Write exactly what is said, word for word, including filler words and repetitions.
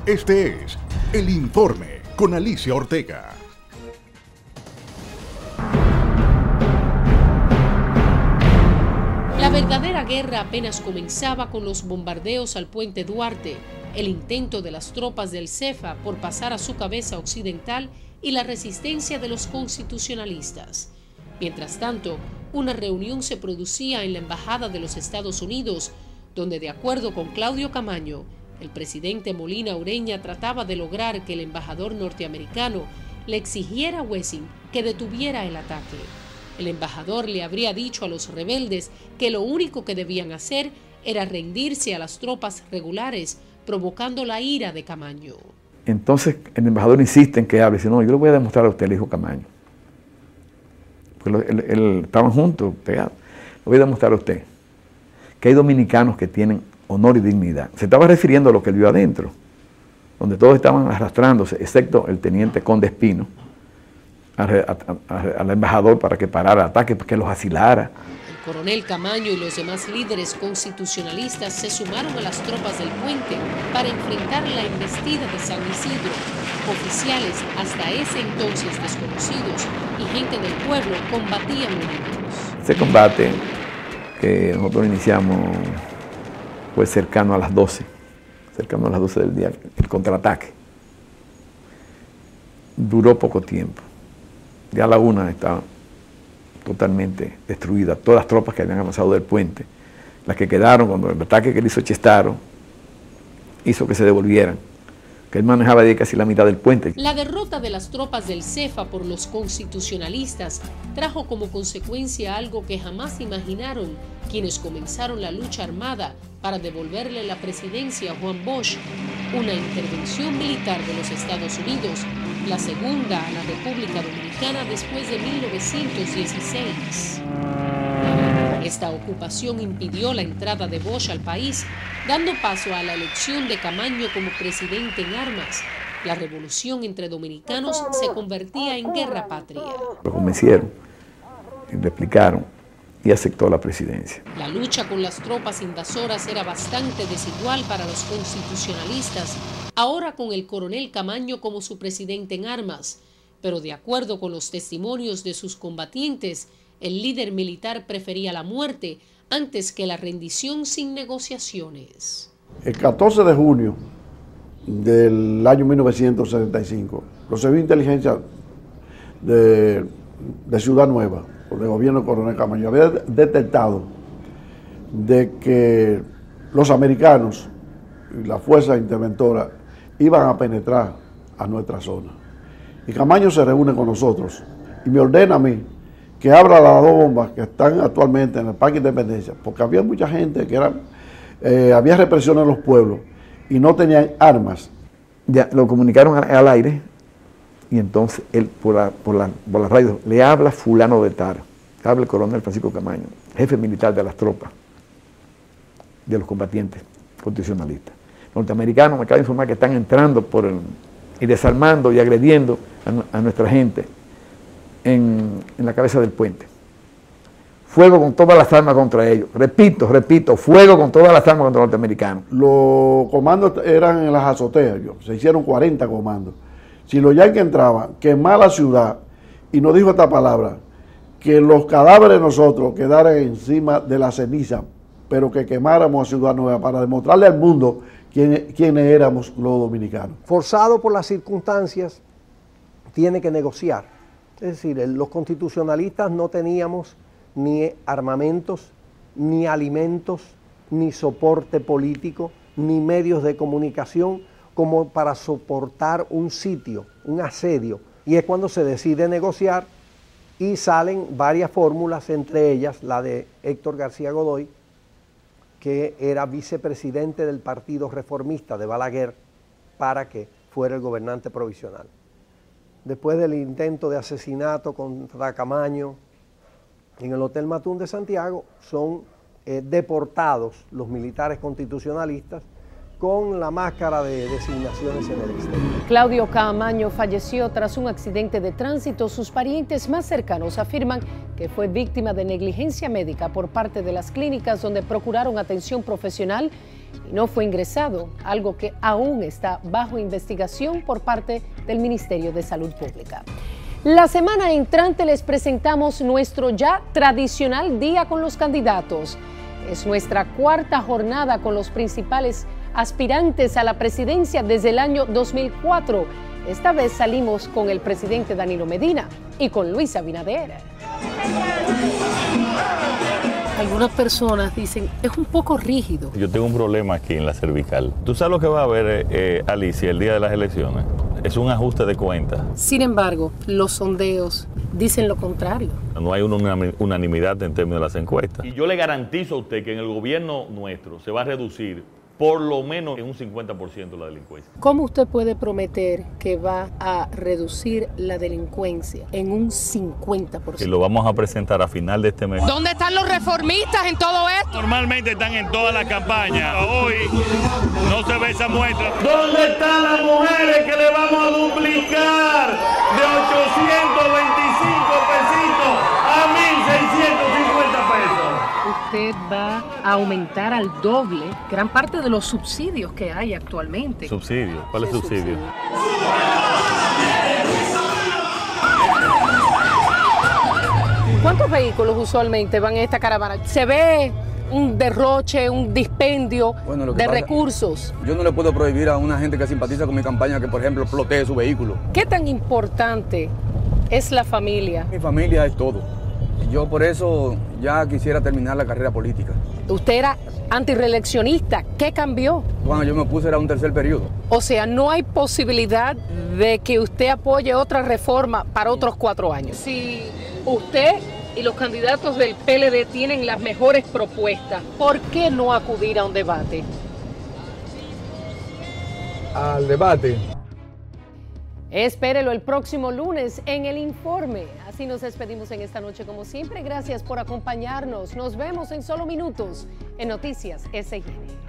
Este es El Informe con Alicia Ortega. La verdadera guerra apenas comenzaba con los bombardeos al puente Duarte, el intento de las tropas del CEFA por pasar a su cabeza occidental y la resistencia de los constitucionalistas. Mientras tanto, una reunión se producía en la Embajada de los Estados Unidos, donde, de acuerdo con Claudio Camaño, el presidente Molina Ureña trataba de lograr que el embajador norteamericano le exigiera a Wessing que detuviera el ataque. El embajador le habría dicho a los rebeldes que lo único que debían hacer era rendirse a las tropas regulares, provocando la ira de Camaño. Entonces el embajador insiste en que hable, dice, no, yo le voy a demostrar a usted, le dijo Camaño. Pues él, él, estaban juntos, pegados. Le voy a demostrar a usted que hay dominicanos que tienen honor y dignidad. Se estaba refiriendo a lo que él vio adentro, donde todos estaban arrastrándose, excepto el teniente Conde Espino, al embajador para que parara el ataque, que los asilara. El coronel Camaño y los demás líderes constitucionalistas se sumaron a las tropas del puente para enfrentar la embestida de San Isidro. Oficiales hasta ese entonces desconocidos y gente del pueblo combatían unidos. Ese combate que nosotros iniciamos fue cercano a las doce, cercano a las doce del día, el contraataque. Duró poco tiempo. Ya a la una estaba totalmente destruida, todas las tropas que habían avanzado del puente, las que quedaron cuando el ataque que le hizo Chestaro hizo que se devolvieran, que él manejaba de casi la mitad del puente. La derrota de las tropas del CEFA por los constitucionalistas trajo como consecuencia algo que jamás imaginaron quienes comenzaron la lucha armada para devolverle la presidencia a Juan Bosch, una intervención militar de los Estados Unidos, la segunda a la República Dominicana después de mil novecientos dieciséis. Esta ocupación impidió la entrada de Bosch al país, dando paso a la elección de Camaño como presidente en armas. La revolución entre dominicanos se convertía en guerra patria. Lo convencieron, le explicaron y aceptó la presidencia. La lucha con las tropas invasoras era bastante desigual para los constitucionalistas, ahora con el coronel Camaño como su presidente en armas. Pero de acuerdo con los testimonios de sus combatientes, el líder militar prefería la muerte antes que la rendición sin negociaciones. El catorce de junio del año mil novecientos setenta y cinco, los servicios de inteligencia de, de Ciudad Nueva, por el gobierno del coronel Camaño, había detectado de que los americanos y la fuerza interventora iban a penetrar a nuestra zona. Y Camaño se reúne con nosotros y me ordena a mí que abra las dos bombas que están actualmente en el Parque Independencia, porque había mucha gente que era, eh, había represión en los pueblos y no tenían armas. Ya lo comunicaron al, al aire y entonces él por la, por, la, por la radio le habla fulano de tal, habla el coronel Francisco Camaño, jefe militar de las tropas, de los combatientes constitucionalistas. Norteamericanos me acaba de informar que están entrando por el, y desarmando y agrediendo a, a nuestra gente en, en la cabeza del puente. Fuego con todas las armas contra ellos. Repito, repito, fuego con todas las armas contra los norteamericanos. Los comandos eran en las azoteas, yo, se hicieron cuarenta comandos. Si los yanquis entraban, quemar la ciudad, y nos dijo esta palabra, que los cadáveres de nosotros quedaran encima de la ceniza, pero que quemáramos a Ciudad Nueva para demostrarle al mundo quiénes, quiénes éramos los dominicanos. Forzado por las circunstancias, tiene que negociar. Es decir, los constitucionalistas no teníamos ni armamentos, ni alimentos, ni soporte político, ni medios de comunicación como para soportar un sitio, un asedio. Y es cuando se decide negociar y salen varias fórmulas, entre ellas la de Héctor García Godoy, que era vicepresidente del Partido Reformista de Balaguer, para que fuera el gobernante provisional. Después del intento de asesinato contra Camaño en el Hotel Matún de Santiago, son eh, deportados los militares constitucionalistas con la máscara de designaciones en el exterior. Claudio Caamaño falleció tras un accidente de tránsito. Sus parientes más cercanos afirman que fue víctima de negligencia médica por parte de las clínicas donde procuraron atención profesional y no fue ingresado, algo que aún está bajo investigación por parte del Ministerio de Salud Pública. La semana entrante les presentamos nuestro ya tradicional Día con los Candidatos. Es nuestra cuarta jornada con los principales aspirantes a la presidencia desde el año dos mil cuatro. Esta vez salimos con el presidente Danilo Medina y con Luis Abinader. Algunas personas dicen, es un poco rígido. Yo tengo un problema aquí en la cervical. ¿Tú sabes lo que va a haber, eh, Alicia, el día de las elecciones? Es un ajuste de cuentas. Sin embargo, los sondeos dicen lo contrario. No hay una unanimidad en términos de las encuestas. Y yo le garantizo a usted que en el gobierno nuestro se va a reducir por lo menos en un cincuenta por ciento la delincuencia. ¿Cómo usted puede prometer que va a reducir la delincuencia en un cincuenta por ciento? Y lo vamos a presentar a final de este mes. ¿Dónde están los reformistas en todo esto? Normalmente están en todas las campañas. Hoy no se ve esa muestra. ¿Dónde están las mujeres que le vamos a duplicar de ochocientos veinticinco pesitos a mil seiscientos cincuenta pesos? Usted va a aumentar al doble gran parte de los subsidios que hay actualmente. ¿Subsidio? ¿Cuál es subsidio? ¿Cuántos vehículos usualmente van en esta caravana? ¿Se ve un derroche, un dispendio bueno, lo que de pasa, recursos? Yo no le puedo prohibir a una gente que simpatiza con mi campaña que, por ejemplo, plotee su vehículo. ¿Qué tan importante es la familia? Mi familia es todo. Yo por eso ya quisiera terminar la carrera política. Usted era antirreeleccionista. ¿Qué cambió? Cuando yo me puse era un tercer periodo. O sea, no hay posibilidad de que usted apoye otra reforma para otros cuatro años. Si usted y los candidatos del P L D tienen las mejores propuestas, ¿por qué no acudir a un debate? Al debate. Espérelo el próximo lunes en El Informe. Así nos despedimos en esta noche como siempre. Gracias por acompañarnos. Nos vemos en solo minutos en Noticias S N.